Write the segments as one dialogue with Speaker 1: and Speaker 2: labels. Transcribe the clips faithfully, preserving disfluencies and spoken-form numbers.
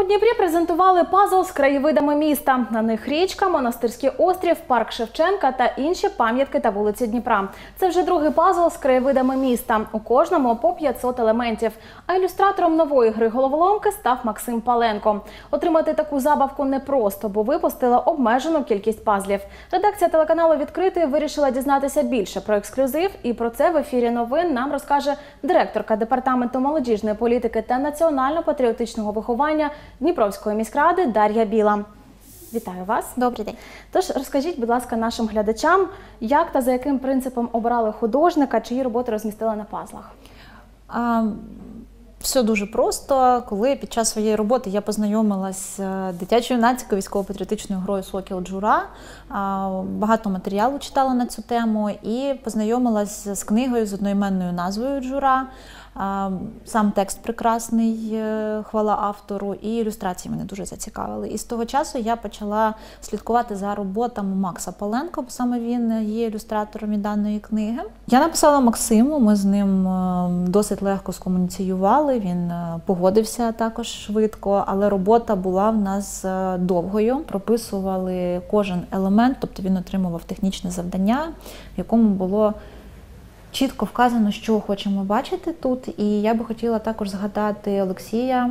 Speaker 1: У Дніпрі презентували пазл з краєвидами міста. На них річка, Монастирський острів, парк Шевченка та інші пам'ятки та вулиці Дніпра. Це вже другий пазл з краєвидами міста. У кожному по п'ятсот елементів. А ілюстратором нової гри головоломки став Максим Паленко. Отримати таку забавку непросто, бо випустила обмежену кількість пазлів. Редакція телеканалу «Відкритий» вирішила дізнатися більше про ексклюзив. І про це в ефірі новин нам розкаже директорка департаменту молодіжної політики та національно-патріотичного виховання Дніпровської міськради Дар'я Біла. Вітаю вас.
Speaker 2: Добрий день.
Speaker 1: Тож розкажіть, будь ласка, нашим глядачам, як та за яким принципом обирали художника, чиї роботи розмістили на пазлах?
Speaker 2: А, все дуже просто. Коли під час своєї роботи я познайомилася з дитячо-юнацькою військово-патріотичною грою «Сокіл Джура», багато матеріалу читала на цю тему і познайомилася з книгою з одноіменною назвою «Джура». Сам текст прекрасний, хвала автору, і ілюстрації мене дуже зацікавили. І з того часу я почала слідкувати за роботами Макса Паленка, бо саме він є ілюстратором і даної книги. Я написала Максиму, ми з ним досить легко скомуніціювали, він погодився також швидко, але робота була в нас довгою. Прописували кожен елемент, тобто він отримував технічне завдання, в якому було чітко вказано, що хочемо бачити тут. І я би хотіла також згадати Олексія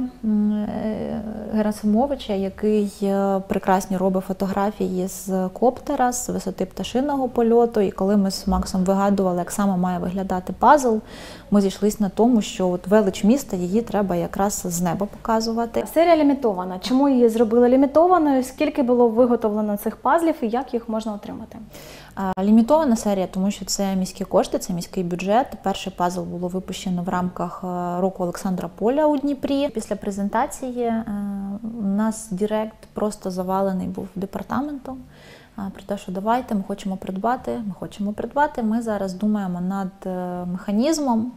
Speaker 2: Герасимовича, який прекрасні робить фотографії з коптера, з висоти пташиного польоту. І коли ми з Максом вигадували, як саме має виглядати пазл, ми зійшлися на тому, що от велич міста, її треба якраз з неба показувати.
Speaker 1: Серія лімітована. Чому її зробили лімітованою? Скільки було виготовлено цих пазлів і як їх можна отримати?
Speaker 2: Лімітована серія, тому що це міські кошти, це міський бюджет. Перший пазл було випущено в рамках року Олександра Поля у Дніпрі. Після презентації у нас директ просто завалений був департаментом. Про те, що давайте, ми хочемо придбати, ми хочемо придбати. Ми зараз думаємо над механізмом.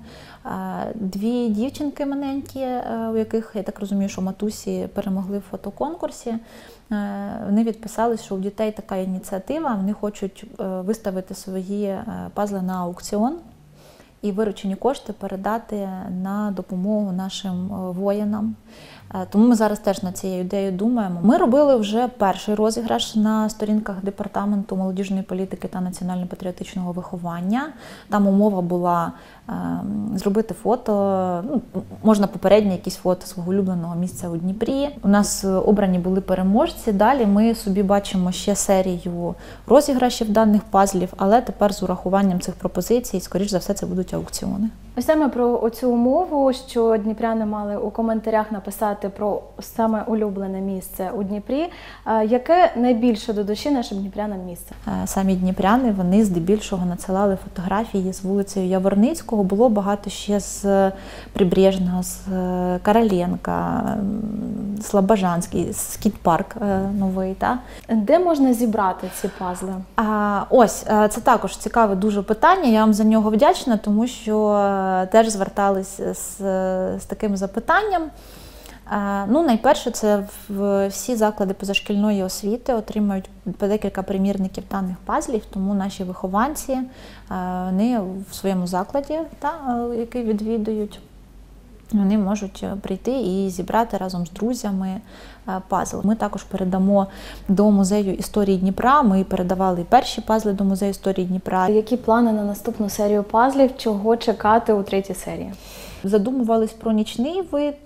Speaker 2: Дві дівчинки маленькі, у яких, я так розумію, що матусі перемогли в фотоконкурсі, вони відписали, що у дітей така ініціатива, вони хочуть виставити свої пазли на аукціон і виручені кошти передати на допомогу нашим воїнам. Тому ми зараз теж над цією ідеєю думаємо. Ми робили вже перший розіграш на сторінках департаменту молодіжної політики та національно-патріотичного виховання. Там умова була е, зробити фото, ну, можна попереднє якісь фото свого улюбленого місця у Дніпрі. У нас обрані були переможці. Далі ми собі бачимо ще серію розіграшів даних пазлів, але тепер з урахуванням цих пропозицій, скоріш за все, це будуть аукціони.
Speaker 1: Ось саме про оцю умову, що дніпряни мали у коментарях написати про саме улюблене місце у Дніпрі. Яке найбільше до душі нашим дніпрянам місце?
Speaker 2: Самі дніпряни, вони здебільшого надсилали фотографії з вулицею Яворницького. Було багато ще з Прибрежного, з Короленка, Слобожанський, скіт-парк новий. Та?
Speaker 1: Де можна зібрати ці пазли?
Speaker 2: А, ось, це також цікаве дуже питання. Я вам за нього вдячна, тому що теж зверталися з, з таким запитанням. Ну, найперше, це всі заклади позашкільної освіти отримають по декілька примірників даних пазлів, тому наші вихованці, вони в своєму закладі, та, який відвідують, вони можуть прийти і зібрати разом з друзями пазл. Ми також передамо до Музею історії Дніпра, ми передавали і перші пазли до Музею історії Дніпра.
Speaker 1: Які плани на наступну серію пазлів, чого чекати у третій серії?
Speaker 2: Задумувались про нічний вид.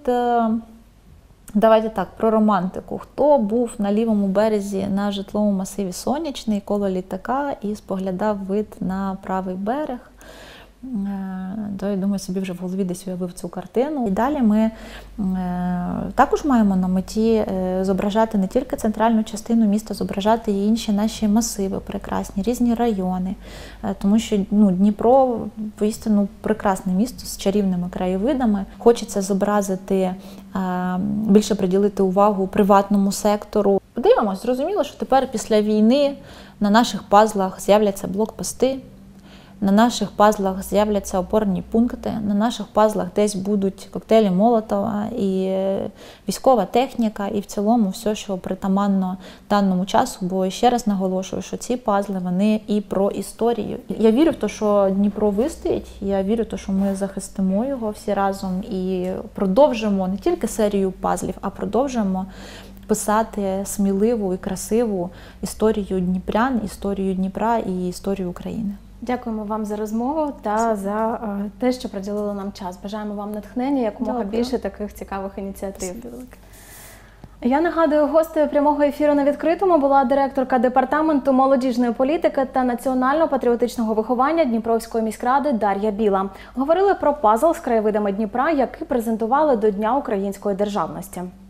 Speaker 2: Давайте так, про романтику. Хто був на лівому березі на житловому масиві Сонячний, коло літака і споглядав вид на правий берег, то, я думаю, собі вже в голові десь уявив цю картину. І далі ми також маємо на меті зображати не тільки центральну частину міста, зображати і інші наші масиви прекрасні, різні райони. Тому що ну, Дніпро, воістину, прекрасне місто з чарівними краєвидами. Хочеться зобразити, більше приділити увагу приватному сектору. Подивимось, зрозуміло, що тепер після війни на наших пазлах з'являться блокпости. На наших пазлах з'являться опорні пункти, на наших пазлах десь будуть коктейлі Молотова і військова техніка, і в цілому все, що притаманно даному часу. Бо ще раз наголошую, що ці пазли, вони і про історію. Я вірю в те, що Дніпро вистоїть, я вірю в те, що ми захистимо його всі разом і продовжимо не тільки серію пазлів, а продовжимо писати сміливу і красиву історію дніпрян, історію Дніпра і історію України.
Speaker 1: Дякуємо вам за розмову та за е, те, що приділили нам час. Бажаємо вам натхнення, якомога
Speaker 2: Дякую.
Speaker 1: більше таких цікавих ініціатив. Я нагадую, гостею прямого ефіру на відкритому була директорка департаменту молодіжної політики та національно-патріотичного виховання Дніпровської міськради Дар'я Біла. Говорили про пазл з краєвидами Дніпра, який презентували до Дня української державності.